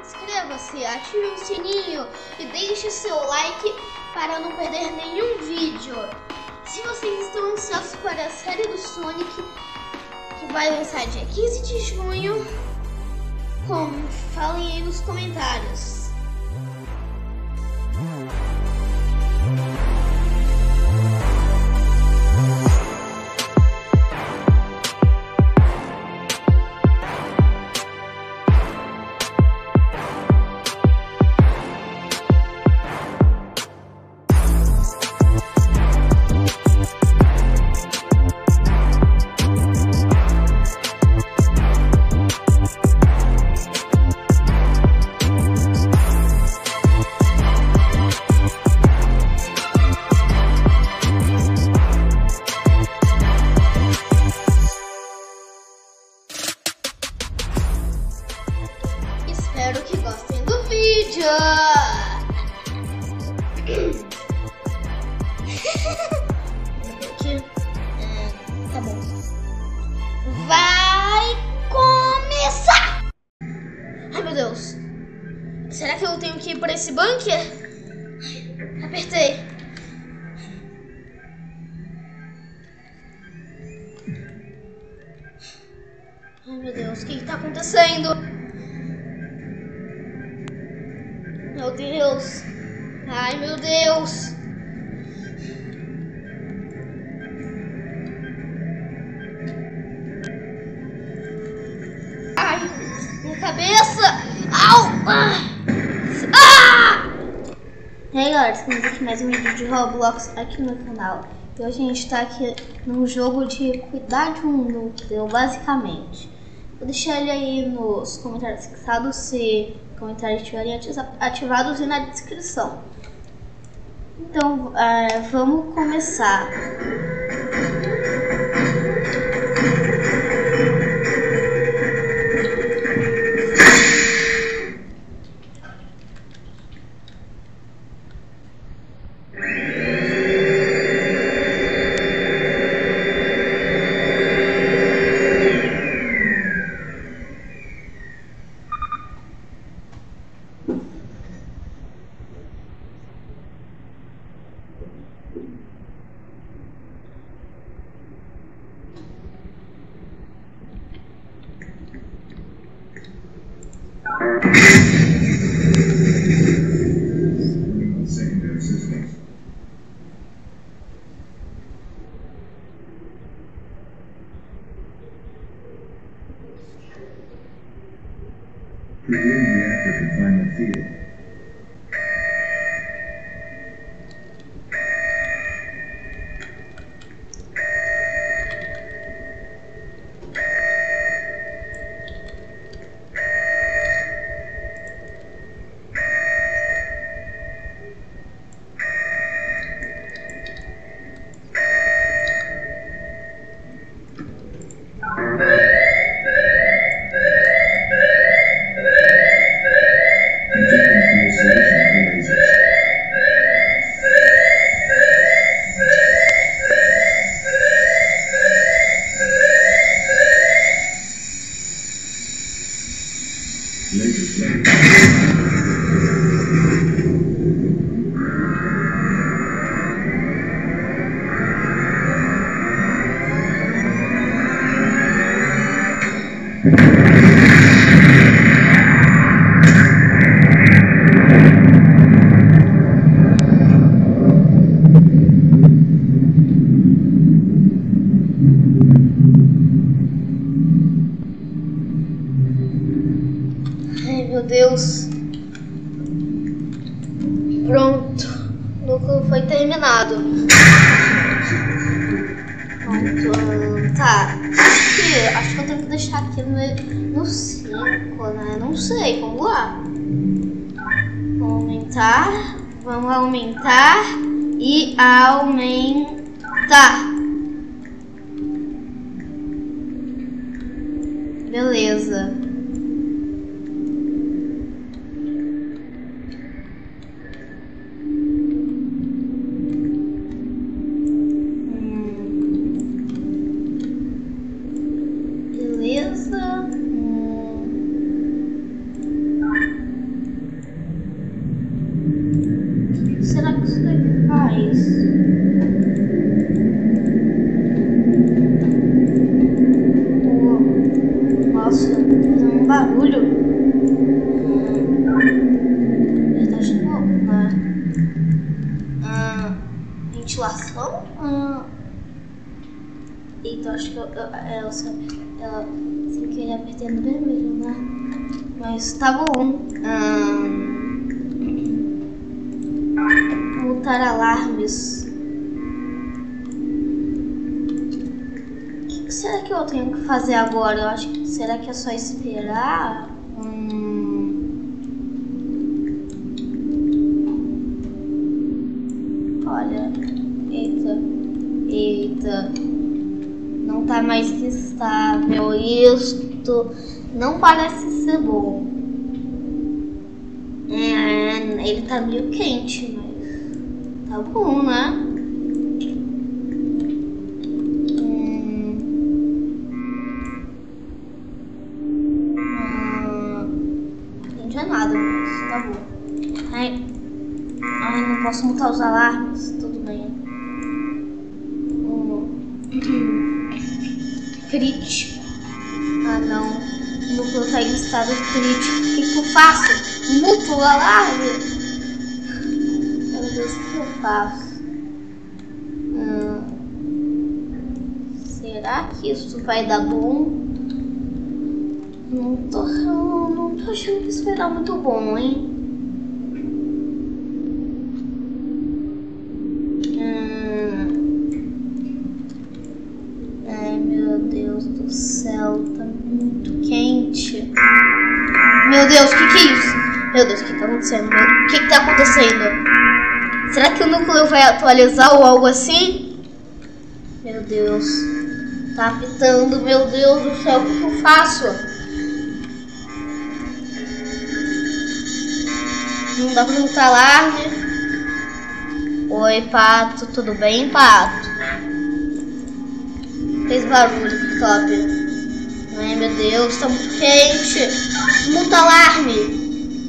inscreva-se, ative o sininho e deixe seu like para não perder nenhum vídeo. Se vocês estão ansiosos para a série do Sonic, que vai lançar dia 15 de junho, falem aí nos comentários. Espero que gostem do vídeo. Aqui. Tá bom. Vai começar! Ai, meu Deus. Será que eu tenho que ir para esse bunker? Apertei. Ai, meu Deus. O que está acontecendo? Meu Deus! Ai, meu Deus! Ai, minha cabeça! Au! Ah! E aí, galera, estamos aqui mais um vídeo de Roblox aqui no canal. E hoje a gente tá aqui num jogo de cuidar de um núcleo, basicamente. Vou deixar ele aí nos comentários fixados se comentários estiverem ativados e na descrição. Então, vamos começar. Creating reactor confinement field. Ai, meu Deus. Pronto. O núcleo foi terminado. Pronto. Tá. Acho que eu tenho que deixar aqui no 5, né? Não sei. Vamos lá. Vamos aumentar e aumentar. Beleza. Beleza. situação? Eita, acho que eu sem querer apertei no vermelho, né? Mas tá bom. Mutar alarmes. O que será que eu tenho que fazer agora? Eu acho que será que é só esperar? Olha, eita, não tá mais estável. Isto não parece ser bom. Ele tá meio quente, mas tá bom, né? Não entendi nada, mas tá bom. Ai, não posso mutar os alarmes. Tudo bem. Crítico. Ah, não. O núcleo tá em estado crítico. O que eu faço? Muto o alarme? Meu Deus, o que eu faço? Será que isso vai dar bom? Não tô achando que isso vai dar muito bom, hein? Ai, meu Deus do céu, tá muito quente. Meu Deus, o que é isso? Meu Deus, o que tá acontecendo? O que tá acontecendo? Será que o núcleo vai atualizar ou algo assim? Meu Deus, tá apitando, meu Deus do céu, o que eu faço? Não dá pra mutar alarme. Oi, Pato, tudo bem, Pato? Fez barulho, top. Ai, meu Deus, tá muito quente. Muta alarme.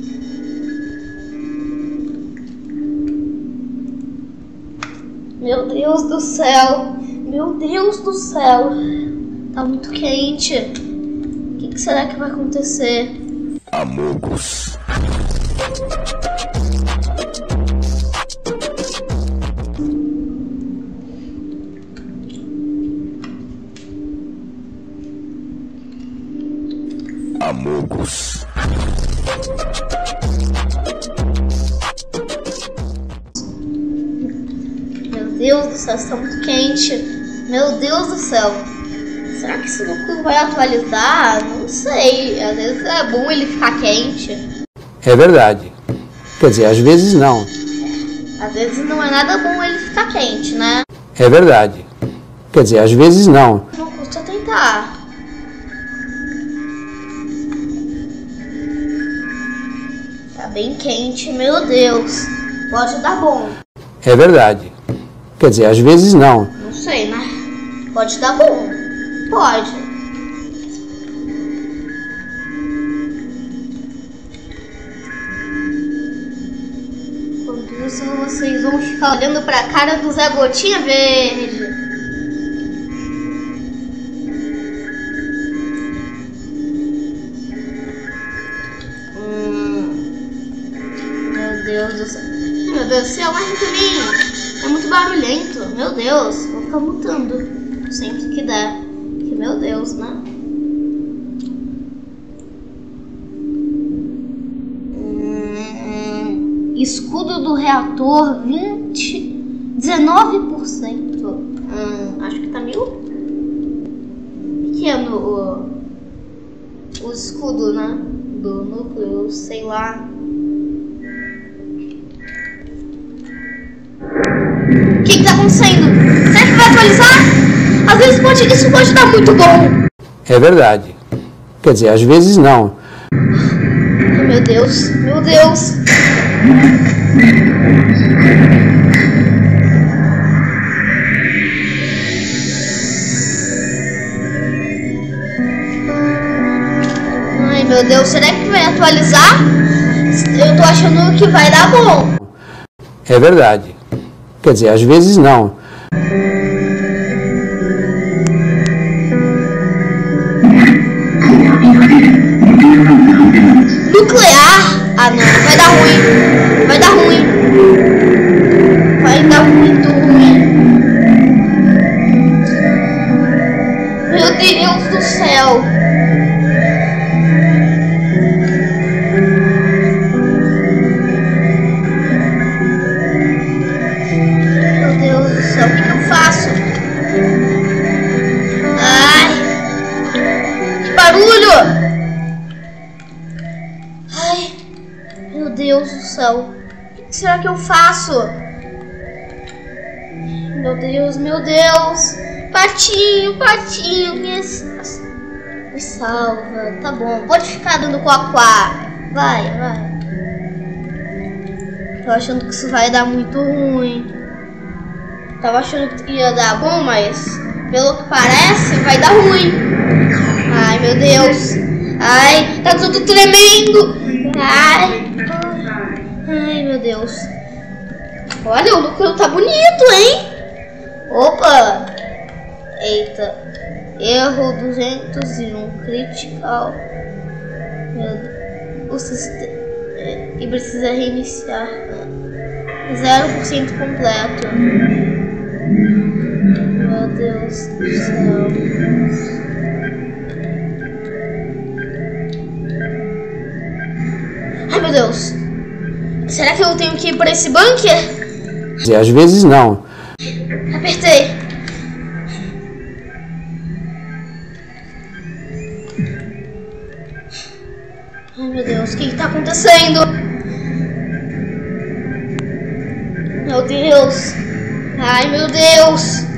Meu Deus do céu. Meu Deus do céu. Tá muito quente. O que será que vai acontecer? Amogos. Amogos. Meu Deus do céu, está muito quente. Meu Deus do céu. Será que esse núcleo vai atualizar? Não sei. Às vezes é bom ele ficar quente. É verdade. Quer dizer, às vezes não. Às vezes não é nada bom ele ficar quente, né? É verdade. Quer dizer, às vezes não. Não custa tentar. Tá bem quente, meu Deus. Pode dar bom. É verdade. Quer dizer, às vezes não. Não sei, né? Pode dar bom. Pode. Enquanto isso, vocês vão ficar olhando pra cara do Zé Gotinha Verde. Meu Deus do céu. Meu Deus do céu, mas também é muito barulhento. Meu Deus, vou ficar mutando sempre que der. Porque, meu Deus, né? Escudo do reator 19%. Acho que tá meio pequeno o escudo, né? Do núcleo, sei lá. O que tá acontecendo? Será que vai atualizar? Às vezes isso pode dar muito bom. É verdade. Quer dizer, às vezes não. Meu Deus, meu Deus. Ai, meu Deus, será que vai atualizar? Eu tô achando que vai dar bom. É verdade. Quer dizer, às vezes não. Nuclear? Ah, não, vai dar ruim. Vai dar ruim. Vai dar muito ruim. Meu Deus do céu. O que será que eu faço? Meu Deus, meu Deus. Patinho, patinho, me salva. Tá bom, pode ficar dando coaquá. Vai, vai. Tô achando que isso vai dar muito ruim. Tava achando que ia dar bom, mas pelo que parece vai dar ruim. Ai, meu Deus. Ai, tá tudo tremendo. Ai, ai, meu Deus. Olha, o núcleo tá bonito, hein? Opa. Eita. Erro 201. Critical. O sistema. E precisa reiniciar. 0% completo. Meu Deus do céu. Ai, meu Deus. Será que eu tenho que ir para esse bunker? E às vezes não. Apertei. Ai, meu Deus, o que está acontecendo? Meu Deus. Ai, meu Deus.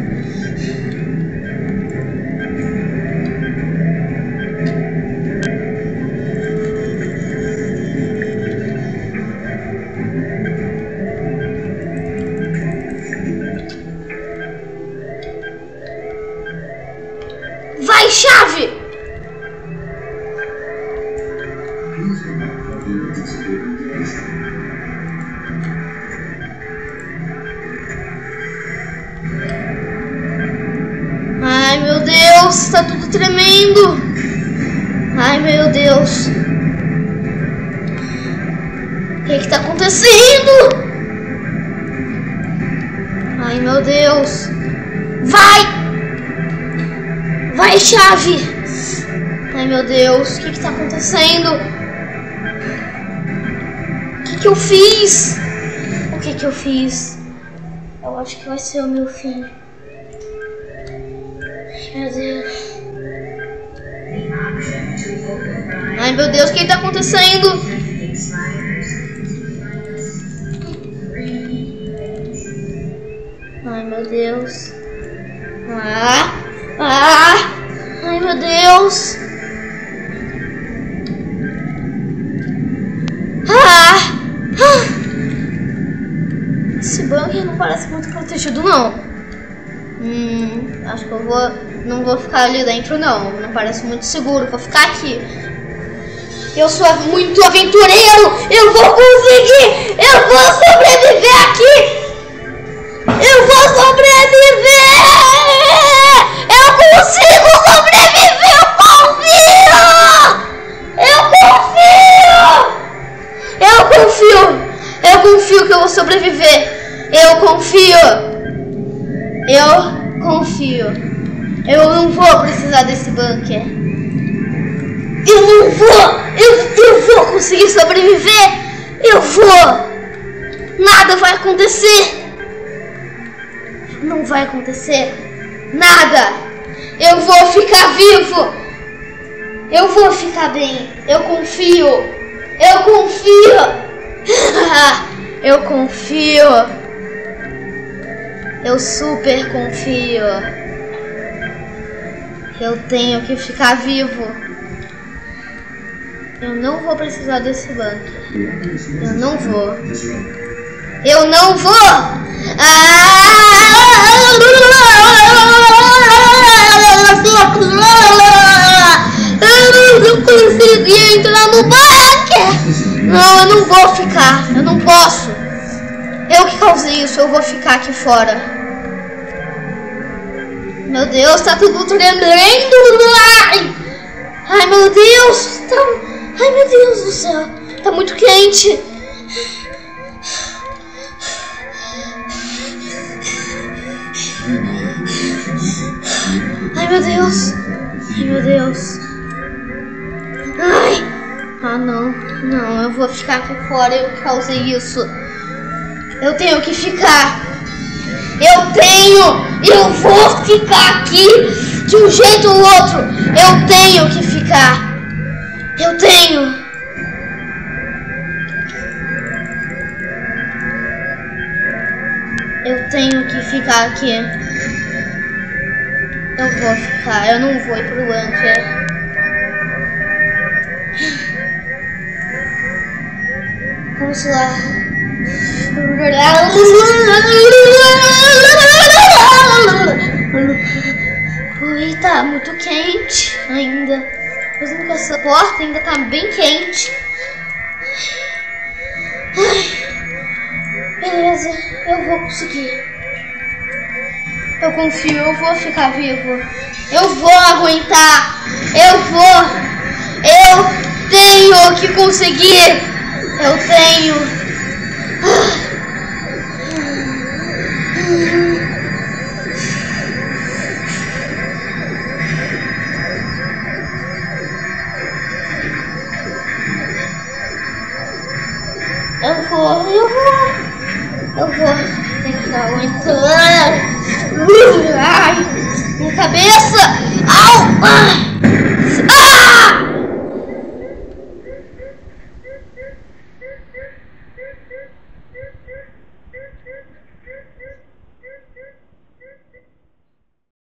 Vai, chave! Ai, meu Deus, tá tudo tremendo. Ai, meu Deus. O que tá acontecendo? Ai, meu Deus. Vai! Vai, chave! Ai, meu Deus, o que tá acontecendo? O que eu fiz? O que eu fiz? Eu acho que vai ser o meu fim. Meu Deus. Ai, meu Deus, o que tá acontecendo? Ai, meu Deus. Ai, meu Deus. Esse bunker não parece muito protegido, não. Acho que não vou ficar ali dentro, não. Não parece muito seguro. Vou ficar aqui. Eu sou muito aventureiro. Eu vou conseguir. Eu vou sobreviver aqui. Eu vou sobreviver. Eu consigo sobreviver. Eu confio. Eu confio que eu vou sobreviver. Eu confio. Eu não vou precisar desse bunker. Eu não vou. Eu vou conseguir sobreviver. Eu vou. Nada vai acontecer. Não vai acontecer nada. Eu vou ficar vivo. Eu vou ficar bem. Eu confio. Eu confio. Eu super confio. Eu tenho que ficar vivo. Eu não vou precisar desse bunker. Eu não vou. Eu não vou. Eu não consegui entrar no bunker. Não, eu não vou ficar. Eu não posso. Eu que causei isso. Eu vou ficar aqui fora. Meu Deus, tá tudo tremendo. Ai, meu Deus. Ai, meu Deus do céu. Tá muito quente. Ai, meu Deus. Ai, meu Deus. Ai. Não, eu vou ficar aqui fora. Eu causei isso. Eu tenho que ficar. Eu vou ficar aqui de um jeito ou outro. Eu tenho que ficar. Eu tenho. Eu tenho que ficar aqui. Eu vou ficar, eu não vou ir pro bunker. Vamos lá. Ui, tá muito quente ainda. Mesmo que essa porta ainda tá bem quente. Beleza, eu vou conseguir. Eu confio, eu vou ficar vivo. Eu vou aguentar. Eu tenho que conseguir. Eu tenho. Eu vou. Tem que aguentar. Ai, minha cabeça. Au! Ai.